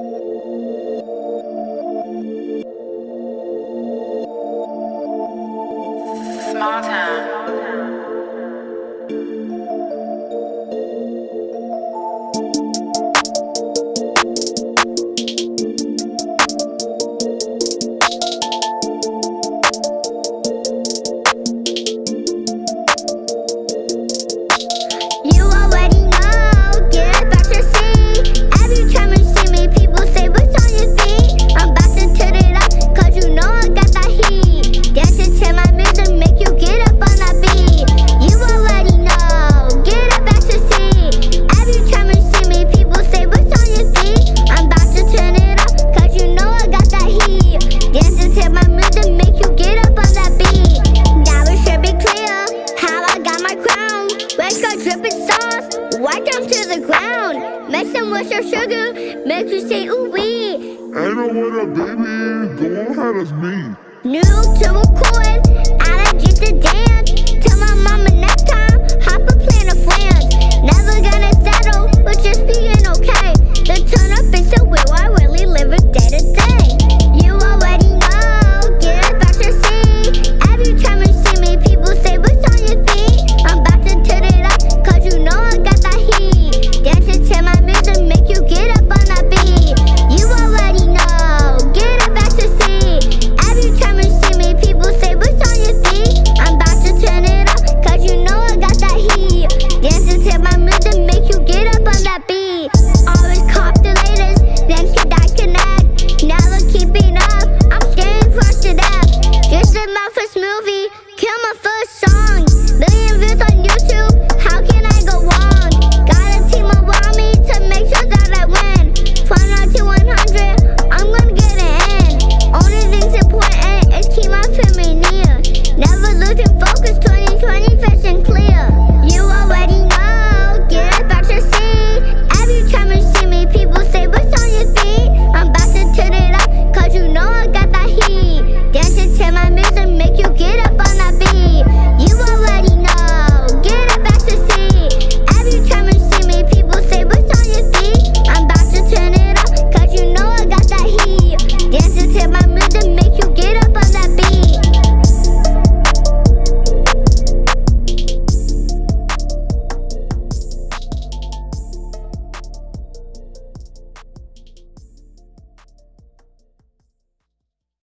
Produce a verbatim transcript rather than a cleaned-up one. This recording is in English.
Small town. Right down to the ground, messing with your sugar makes you say ooh wee. Ain't no what up, baby. Go on, how does me? New to a cool